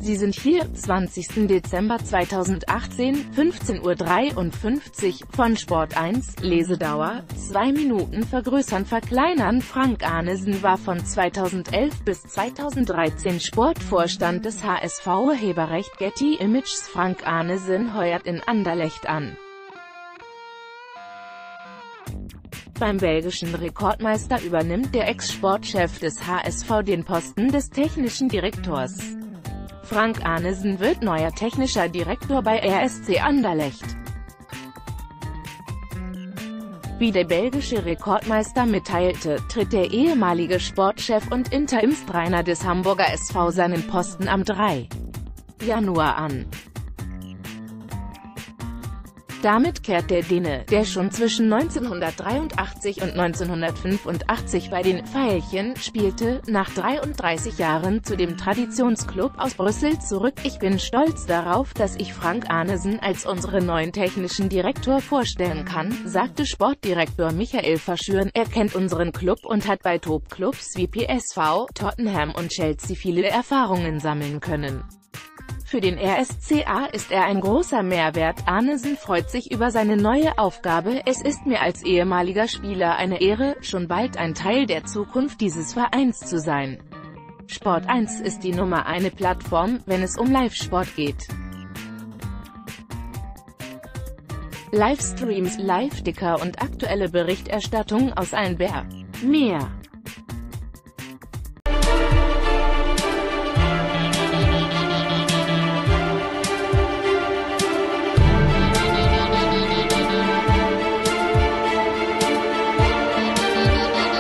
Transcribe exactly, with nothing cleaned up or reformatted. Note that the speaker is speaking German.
Sie sind hier, zwanzigsten Dezember zweitausendachtzehn, fünfzehn Uhr dreiundfünfzig, von Sport eins, Lesedauer, zwei Minuten vergrößern verkleinern. Frank Arnesen war von zweitausendelf bis zweitausenddreizehn Sportvorstand des H S V. Urheberrecht Getty Images. Frank Arnesen heuert in Anderlecht an. Beim belgischen Rekordmeister übernimmt der Ex-Sportchef des H S V den Posten des technischen Direktors. Frank Arnesen wird neuer technischer Direktor bei R S C Anderlecht. Wie der belgische Rekordmeister mitteilte, tritt der ehemalige Sportchef und Interimstrainer des Hamburger S V seinen Posten am dritten Januar an. Damit kehrt der Däne, der schon zwischen neunzehnhundertdreiundachtzig und neunzehnhundertfünfundachtzig bei den Veilchen spielte, nach dreiunddreißig Jahren zu dem Traditionsclub aus Brüssel zurück. Ich bin stolz darauf, dass ich Frank Arnesen als unseren neuen technischen Direktor vorstellen kann, sagte Sportdirektor Michael Verschuren. Er kennt unseren Club und hat bei Top-Clubs wie P S V, Tottenham und Chelsea viele Erfahrungen sammeln können. Für den R S C A ist er ein großer Mehrwert. Arnesen freut sich über seine neue Aufgabe. Es ist mir als ehemaliger Spieler eine Ehre, schon bald ein Teil der Zukunft dieses Vereins zu sein. Sport eins ist die Nummer eine Plattform, wenn es um Live-Sport geht. Livestreams, Live-Ticker und aktuelle Berichterstattung aus allen Bär. Mehr